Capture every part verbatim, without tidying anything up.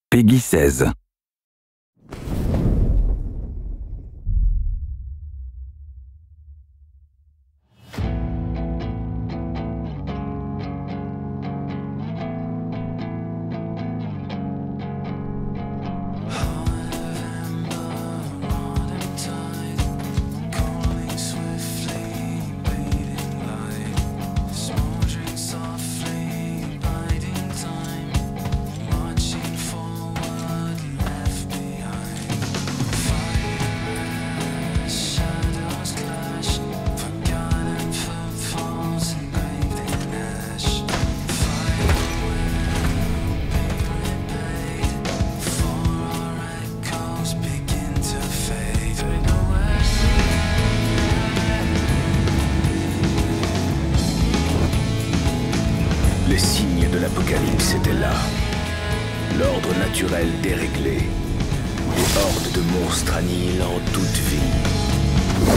Peggy seize. Les signes de l'apocalypse étaient là. L'ordre naturel déréglé. Des hordes de monstres annihilant toute vie.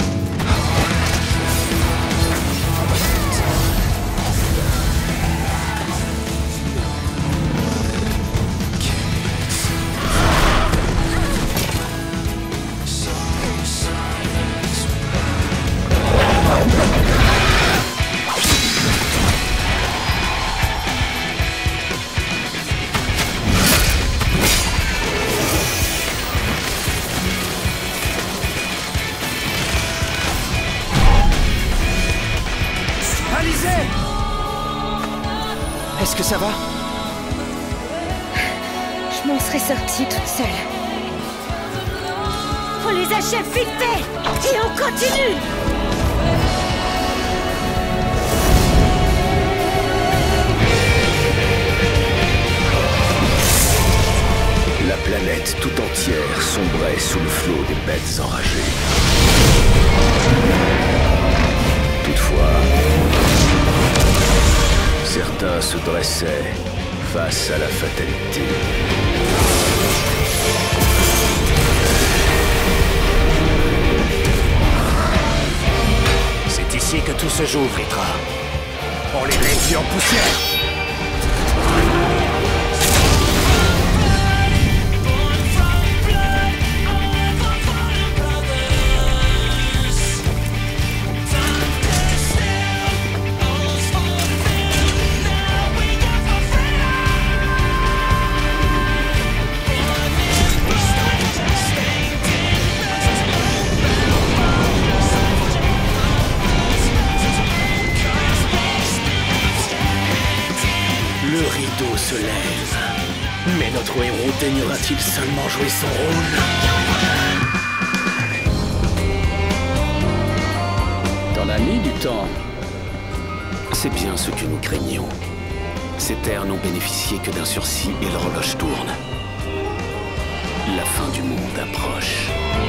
Est-ce que ça va? Je m'en serais sortie toute seule. On les achève vite fait! Et on continue! La planète tout entière sombrait sous le flot des bêtes enragées. Toutefois, certains se dressaient face à la fatalité. C'est ici que tout se joue, Vritra. On les réduit en poussière. Le rideau se lève. Mais notre héros daignera-t-il seulement jouer son rôle? T'en as mis du temps. C'est bien ce que nous craignions. Ces terres n'ont bénéficié que d'un sursis et l'horloge tourne. La fin du monde approche.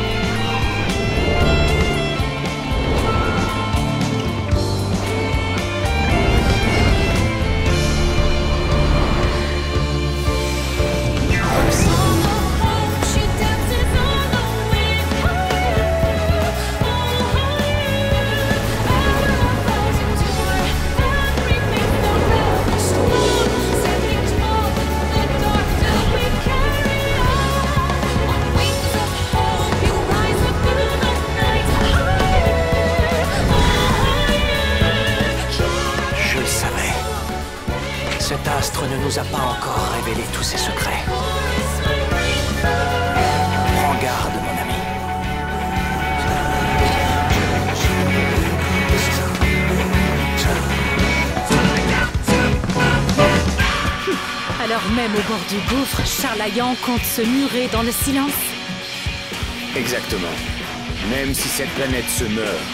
Cet astre ne nous a pas encore révélé tous ses secrets. Prends garde, mon ami. Alors même au bord du gouffre, Charlayan compte se murer dans le silence. Exactement. Même si cette planète se meurt,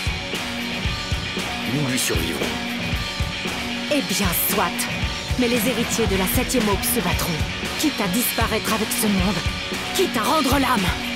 nous lui survivrons. Eh bien, soit. Mais les héritiers de la septième aube se battront. Quitte à disparaître avec ce monde. Quitte à rendre l'âme.